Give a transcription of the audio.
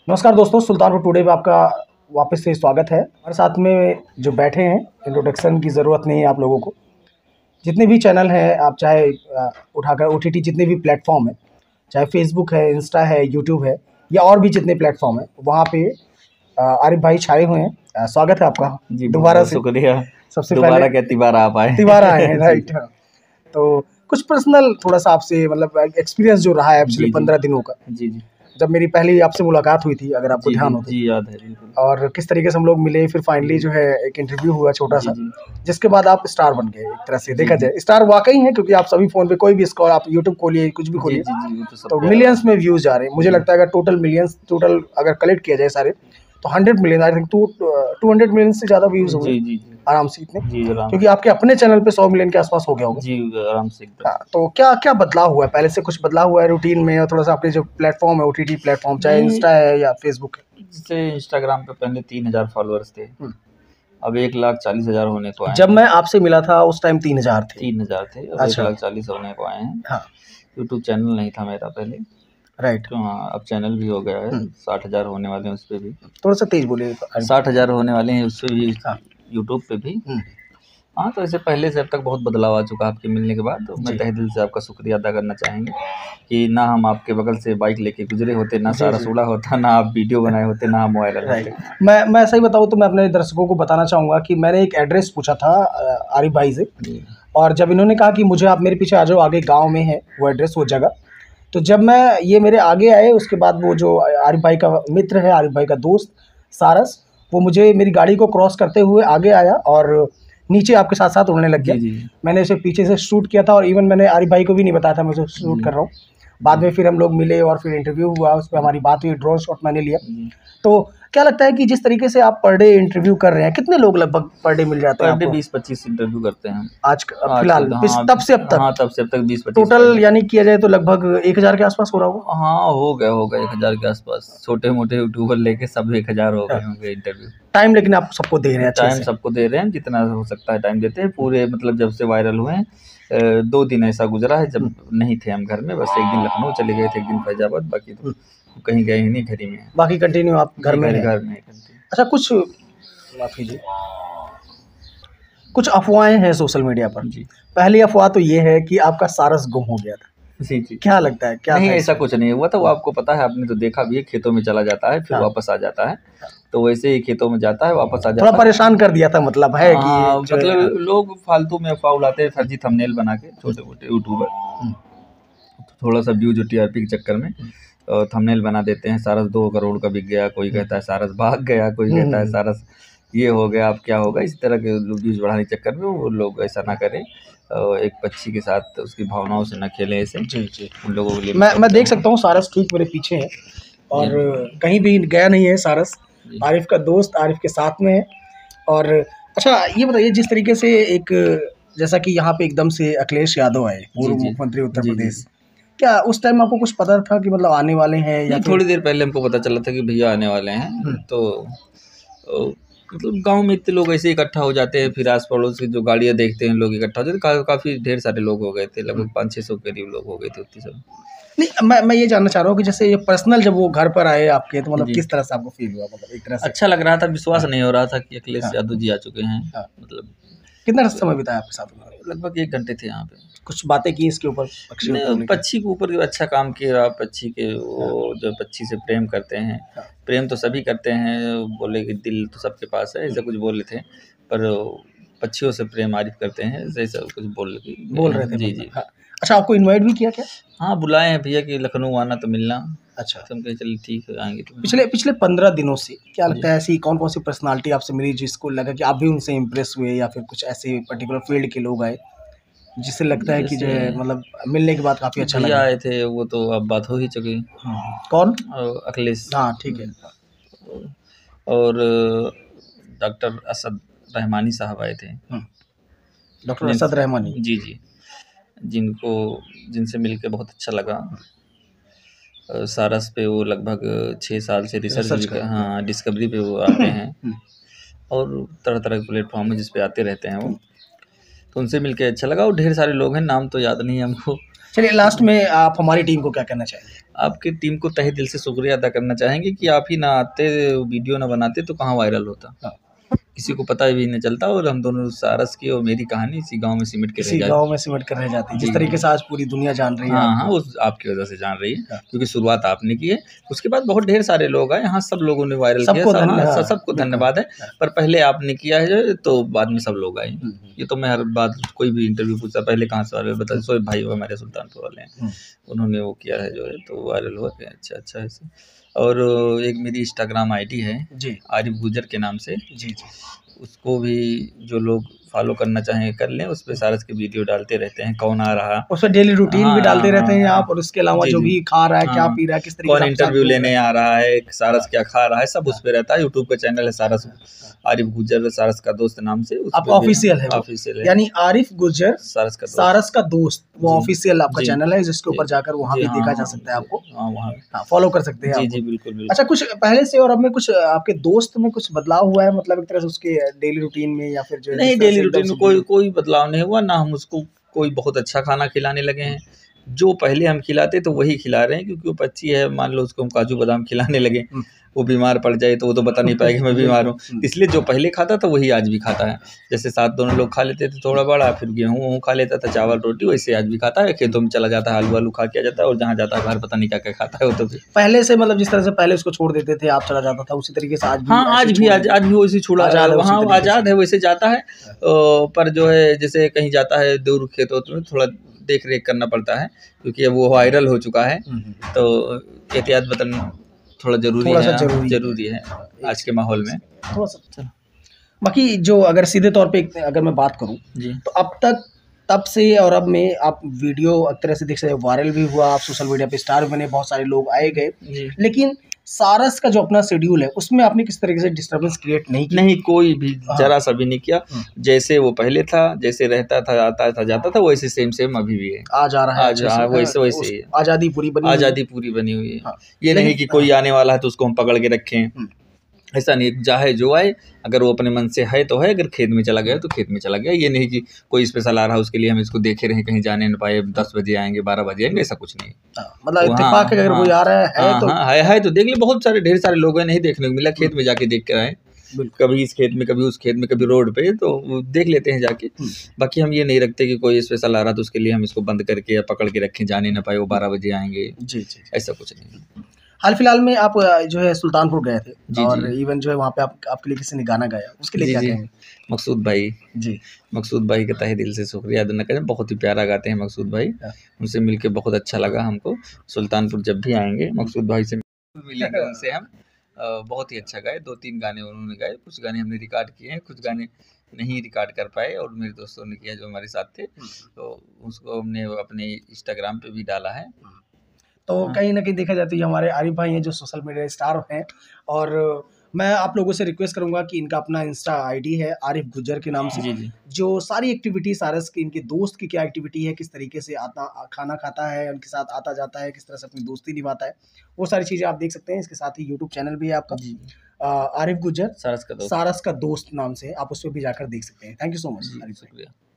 नमस्कार दोस्तों, सुल्तानपुर टुडे में आपका वापस से स्वागत है। हमारे साथ में जो बैठे हैं, इंट्रोडक्शन की ज़रूरत नहीं है आप लोगों को। जितने भी चैनल हैं, आप चाहे उठाकर ओटीटी जितने भी प्लेटफॉर्म हैं, चाहे फेसबुक है, इंस्टा है, यूट्यूब है या और भी जितने प्लेटफॉर्म हैं, वहाँ पे आरिफ भाई छाए हुए हैं। स्वागत है आपका जी, दोबारा से। शुक्रिया। सबसे दोबारा पहले क्या तिबारा आप आए। तिबारा आए हैं, राइट। तो कुछ पर्सनल थोड़ा सा आपसे मतलब एक्सपीरियंस जो रहा है पिछले 15 दिनों का, जी जी जब मेरी पहली आपसे मुलाकात हुई थी, अगर आपको जी ध्यान जी हो तो। जी याद है बिल्कुल। और किस तरीके से हम लोग मिले, फिर फाइनली जो है एक इंटरव्यू हुआ छोटा जी सा, जी जिसके बाद आप स्टार बन गए एक तरह से। जी देखा जी जाए स्टार वाकई हैं, क्योंकि आप सभी फोन पे कोई भी स्क्रॉल, आप यूट्यूब खोलिए, कुछ भी जी खोलिए, जी जी वो तो सब तो पे आ रहा मिलियंस में व्यूज जा रहे हैं। मुझे जी लगता है अगर टोटल मिलियंस टोटल अगर कलेक्ट किया जाए सारे, तो 100 मिलियन, आई थिंक 200 मिलियन से ज़्यादा व्यूज है। हुए जी जी जी आराम से इतने, जी आराम क्योंकि आपके अपने चैनल पे 100 मिलियन के आसपास हो गया होगा। जी आराम से एकदम। हाँ, तो क्या क्या बदलाव हुआ है? पहले से कुछ बदलाव हुआ है रूटीन में, और थोड़ा सा अपने जो प्लेटफॉर्म है, ओटीटी प्लेटफॉर्म, चाहे नहीं, इंस्टा है या फेसबुक है। जैसे इंस्टाग्राम पे पहले 3,000 फॉलोअर्स थे, हम्म। अब 1,40,000 होने को आए जब हैं। मैं आपसे मिला था उस टाइम 3000 थे। 3,000 थे, अब अच्छा। 1,40,000 होने को आए हैं। हाँ, यूट्यूब चैनल नहीं था मेरा पहले, राइट। तो हाँ अब चैनल भी हो गया है। 60,000 होने वाले हैं उस पर भी। थोड़ा सा तेज बोलिए। 60,000 होने वाले हैं उस पर भी, हाँ। यूट्यूब पे भी। हम्म, हाँ, तो ऐसे पहले से अब तक बहुत बदलाव आ चुका है आपके मिलने के बाद। तो मैं जी तहे दिल से आपका शुक्रिया अदा करना चाहेंगे कि ना हम आपके बगल से बाइक लेके गुजरे होते, ना जी सारा जी, सूड़ा होता, ना आप वीडियो बनाए होते, ना हम वायरल राइट। होते। मैं सही बताऊँ तो मैं अपने दर्शकों को बताना चाहूँगा कि मैंने एक एड्रेस पूछा था आरिफ भाई से, जी और जब इन्होंने कहा कि मुझे आप मेरे पीछे आ जाओ, आगे गांव में है वो एड्रेस, वो जगह, तो जब मैं ये मेरे आगे आए, उसके बाद वो जो आरिफ भाई का मित्र है, आरिफ भाई का दोस्त सारस, वो मुझे मेरी गाड़ी को क्रॉस करते हुए आगे आया और नीचे आपके साथ साथ उड़ने लग गया। जी जी मैंने इसे पीछे से शूट किया था, और इवन मैंने आरिफ भाई को भी नहीं बताया था मैं उसे शूट जी कर रहा हूँ। बाद में फिर हम लोग मिले और फिर इंटरव्यू हुआ, उस पर हमारी बात हुई, ड्रोन शॉट मैंने लिया। जी। तो क्या लगता है कि जिस तरीके से आप पर डे इंटरव्यू कर रहे हैं, कितने लोग लगभग पर डे मिल जाते हैं पर डे आपको? 20-25 इंटरव्यू करते हैं हम आज फिलहाल आजकल। हाँ तब से अब तक हाँ, तब से अब तक 20-25 टोटल यानी किया जाए तो लगभग 1000 के आसपास हो रहा होगा। हाँ होगा 1,000 के आसपास। छोटे मोटे यूट्यूबर लेके सब 1,000 हो गए होंगे इंटरव्यू। टाइम लेकिन आप सबको दे रहे हैं अच्छे टाइम से। सबको दे रहे हैं, जितना हो सकता है टाइम देते हैं पूरे। मतलब जब से वायरल हुए हैं 2 दिन ऐसा गुजरा है जब नहीं थे हम घर में। बस एक दिन लखनऊ चले गए थे, एक दिन फैजाबाद, बाकी तो कहीं गए ही नहीं, घर ही में हैं। बाकी कंटिन्यू आप घर में हैं। घर में कंटिन्यू। अच्छा, कुछ माफ कीजिए, कुछ अफवाहें हैं सोशल मीडिया पर। जी पहली अफवाह तो ये है कि आपका सारस गुम हो गया था। जी जी। क्या लगता है, क्या नहीं, था ऐसा इसमें? कुछ नहीं हुआ था। वो आपको पता है, आपने तो देखा भी है, खेतों में चला जाता है फिर हाँ। वापस आ जाता है। तो वैसे ही खेतों में जाता है, वापस आ थोड़ा जाता है। परेशान कर दिया था, मतलब है कि हाँ, जो है, मतलब लोग फालतू में अफवाह उड़ाते हैं, फर्जी थंबनेल बना के, छोटे मोटे यूट्यूबर थोड़ा सा व्यूज और टीआरपी के चक्कर में थंबनेल बना देते हैं। सारस 2 करोड़ का बिक गया, कोई कहता है सारस भाग गया, कोई कहता है सारस ये हो गया, अब क्या होगा। इस तरह के व्यूज बढ़ाने के चक्कर में वो लोग ऐसा ना करें। एक पक्षी के साथ उसकी भावनाओं से न खेलें ऐसे। जी जी, उन लोगों के लिए मैं देख सकता हूँ सारस ठीक मेरे पीछे है, और कहीं भी गया नहीं है सारस। जी। आरिफ का दोस्त आरिफ के साथ में है। और अच्छा, ये बताइए, जिस तरीके से एक, जैसा कि यहाँ पे एकदम से अखिलेश यादव आए, पूर्व जी, जी। मुख्यमंत्री उत्तर जी, जी, प्रदेश, जी। क्या उस टाइम आपको कुछ पता था कि मतलब आने वाले हैं, या नहीं, फिर थोड़ी देर पहले हमको पता चला था कि भैया आने वाले हैं। तो मतलब गांव में इतने लोग ऐसे इकट्ठा हो जाते हैं, फिर आस पड़ोस की जो गाड़ियां देखते हैं लोग इकट्ठा हो जाते हैं। काफ़ी ढेर सारे लोग हो गए थे, लगभग 500-600 करीब लोग हो गए थे उतनी सब। नहीं, मैं ये जानना चाह रहा हूँ कि जैसे ये पर्सनल जब वो घर पर आए आपके, तो मतलब जी। किस तरह से आपको फील हुआ, मतलब एक तरह से? अच्छा लग रहा था, विश्वास नहीं हो रहा था कि अखिलेश यादव जी आ चुके हैं। हाँ। मतलब कितना समय बिताया आपके साथ उन्होंने? लगभग 1 घंटे थे यहाँ पे। कुछ बातें की इसके ऊपर, पक्षियों को नहीं, लेकर? पक्षी के ऊपर अच्छा काम किया। पक्षी के वो जो पक्षी से प्रेम करते हैं, प्रेम तो सभी करते हैं, बोले कि दिल तो सबके पास है, ऐसा कुछ बोले थे। पर पक्षियों से प्रेम आरिफ करते हैं, ऐसा कुछ बोल रहे थे जी मतलब, जी। हाँ। अच्छा, आपको इनवाइट भी किया क्या? हाँ, बुलाए हैं भैया कि लखनऊ आना तो मिलना। अच्छा, तो हम कहे चलिए ठीक है, आएंगे तो। पिछले पिछले 15 दिनों से क्या लगता है, ऐसी कौन कौन सी पर्सनालिटी आपसे मिली जिसको लगा कि आप भी उनसे इम्प्रेस हुए, या फिर कुछ ऐसे पर्टिकुलर फील्ड के लोग आए जिससे लगता है कि जो है जैसे मतलब मिलने के बाद काफ़ी अच्छा भैया लगा? आए थे, वो तो अब बात हो ही चुकी। कौन? अखिलेश। हाँ, ठीक है। और डॉक्टर असद रहमानी साहब आए थे। डॉक्टर असद रहमानी। जी जी, जिनसे मिलके बहुत अच्छा लगा। सारस पे वो लगभग 6 साल से रिसर्च भी कर, हाँ, डिस्कवरी पे वो आते हैं, और तरह तरह के प्लेटफॉर्म है जिस पे आते रहते हैं वो। तो उनसे मिलके अच्छा लगा। और ढेर सारे लोग हैं, नाम तो याद नहीं है हमको। चलिए लास्ट में आप हमारी टीम को क्या कहना चाहेंगे? आपकी टीम को तहे दिल से शुक्रिया अदा करना चाहेंगे कि आप ही ना आते, वीडियो ना बनाते तो कहाँ वायरल होता, हाँ। किसी को पता भी नहीं चलता। और हम दोनों सारस की और मेरी कहानी इसी गांव में सिमट के रह इसी जाती। गाँव में सिमट कर रह जाती है, जिस जी, तरीके से आज पूरी दुनिया जान रही है हाँ आपको। हाँ, उस आपकी वजह से जान रही है, हाँ। क्योंकि शुरुआत आपने की है। उसके बाद बहुत ढेर सारे लोग आए, यहाँ सब लोगों ने वायरल किया, सबको धन्यवाद। सबको धन्यवाद है। हाँ। पर पहले आपने किया है तो बाद में सब लोग आए। ये तो मैं हर बात, कोई भी इंटरव्यू पूछता पहले कहाँ से वायरल, बता शोएब भाई वो हमारे सुल्तानपुर वाले हैं, उन्होंने वो किया है जो है, तो वायरल हुआ कि अच्छा ऐसे। और एक मेरी इंस्टाग्राम आईडी है जी आरिफ गुजर के नाम से, जी। उसको भी जो लोग फॉलो करना चाहें कर लें। उस पे सारस के वीडियो डालते रहते हैं, कौन आ रहा, उस पर डेली रूटीन भी डालते रहते हैं आप, और उसके अलावा जी, जो जी। भी खा रहा है, क्या हाँ, पी रहा है, किस तरीके कौन से इंटरव्यू लेने आ रहा है, सारस क्या खा रहा है, सब उस पे रहता है। यूट्यूब का चैनल है सारस आरिफ गुजर, सारस का दोस्त नाम से, उस आपका ऑफिशियल है वो? ऑफिशियल है, यानी आरिफ गुजर सारस का दोस्त, वो जी, ऑफिशियल आपका जी, चैनल है, जिसके जी, ऊपर जाकर वहाँ जी, भी हाँ, देखा जा हाँ, सकता है आपको। हाँ वहाँ, हाँ, फॉलो कर सकते हैं जी आपको। जी बिल्कुल बिल्कुल। अच्छा, कुछ पहले से और अब में कुछ आपके दोस्त में कुछ बदलाव हुआ है, मतलब एक तरह से उसके डेली रूटीन में, या फिर जो है नहीं, जिस तरह डेली से एकदम रूटीन में से कोई बदलाव नहीं हुआ ना। हम उसको कोई बहुत अच्छा खाना खिलाने लगे हैं, जो पहले हम खिलाते तो वही खिला रहे हैं, क्योंकि वो बच्ची है, मान लो उसको हम काजू बादाम खिलाने लगे, वो बीमार पड़ जाए तो वो तो बता नहीं पाएगी मैं बीमार हूँ, इसलिए जो पहले खाता था वही आज भी खाता है। जैसे साथ दोनों लोग खा लेते थे थोड़ा बड़ा, फिर गेहूँ खा लेता था, चावल रोटी, वैसे आज भी खाता है। खेतों में चला जाता है, आलू आलू खा के आ जाता है, और जहाँ जाता है बाहर पता नहीं क्या क्या खाता है वो तो भी। पहले से, मतलब जिस तरह से पहले उसको छोड़ देते थे, आप चला जाता था, उसी तरीके से आज भी हाँ, आज भी वैसे छुड़ा, आजाद है उसी वहाँ तरीके आज़ाद से। है, वैसे जाता है। पर जो है जैसे कहीं जाता है दूर खेतों में, थोड़ा देख रेख करना पड़ता है, क्योंकि अब वो वायरल हो चुका है, तो एहतियात बरतना थोड़ा जरूरी है आज के माहौल में। थोड़ा सा। बाकी जो अगर सीधे तौर पे अगर मैं बात करूं जी, तो अब तक, तब से और अब में आप वीडियो एक तरह से देख सकते, वायरल भी हुआ, आप सोशल मीडिया पे स्टार बने, बहुत सारे लोग आए गए, जी। लेकिन सारस का जो अपना शेड्यूल है उसमें आपने किस तरीके से डिस्टर्बेंस क्रिएट नहीं किया? नहीं, कोई भी हाँ। जरा सा भी नहीं किया। जैसे वो पहले था, जैसे रहता था, आता था, जाता था, वैसे सेम अभी भी है, आ जा रहा है आज वैसे ही है। आज़ादी पूरी बनी हुई है। है। ये नहीं कि कोई आने वाला है तो उसको हम पकड़ के रखें, ऐसा नहीं। चाहे जो आए, अगर वो अपने मन से है तो है, अगर खेत में चला गया तो खेत में चला गया। ये नहीं कि कोई स्पेशल आ रहा है उसके लिए हम इसको देखे रहे, कहीं जाने न पाए, 10 बजे आएंगे, 12 बजे आएंगे, ऐसा कुछ नहीं। मतलब इत्तेफाक है, अगर कोई आ रहा है तो है तो देख ले। बहुत सारे ढेर सारे लोग हैं, नहीं देखने को मिला, खेत में जाके देख कर आए, कभी इस खेत में, कभी उस खेत में, कभी रोड पे, तो वो देख लेते हैं जाके। बाकी हम ये नहीं रखते कि कोई स्पेशल आ रहा तो उसके लिए हम इसको बंद करके या पकड़ के रखें, जाने न पाए, वो 12 बजे आएंगे, जी, ऐसा कुछ नहीं। हाल फिलहाल में आप जो है सुल्तानपुर गए थे, जी, और जी। इवन जो है वहाँ पे आपके लिए किसी ने गाना गाया, उसके लिए क्या कहेंगे? मकसूद भाई जी, मकसूद भाई का तहे दिल से शुक्रिया अदा करें, बहुत ही प्यारा गाते हैं मकसूद भाई। उनसे मिलके बहुत अच्छा लगा हमको। सुल्तानपुर जब भी आएंगे मकसूद भाई से मिलेंगे, उनसे हम। बहुत ही अच्छा गाए, 2-3 गाने उन्होंने गाए, कुछ गाने हमने रिकॉर्ड किए हैं, कुछ गाने नहीं रिकॉर्ड कर पाए, और मेरे दोस्तों ने किया जो हमारे साथ थे, तो उसको हमने अपने इंस्टाग्राम पे भी डाला है। तो कहीं ना कहीं देखा जाए तो ये हमारे आरिफ भाई हैं जो सोशल मीडिया स्टार हैं, और मैं आप लोगों से रिक्वेस्ट करूंगा कि इनका अपना इंस्टा आईडी है आरिफ गुजर के नाम से, जी। जो सारी एक्टिविटी सारस की, इनके दोस्त की क्या एक्टिविटी है, किस तरीके से खाना खाता है, उनके साथ आता जाता है, किस तरह से अपनी दोस्ती निभाता है, वो सारी चीज़ें आप देख सकते हैं। इसके साथ ही यूट्यूब चैनल भी है आपका, आरिफ गुजर सारस का दोस्त नाम से, आप उस पर भी जाकर देख सकते हैं। थैंक यू सो मच, शुक्रिया।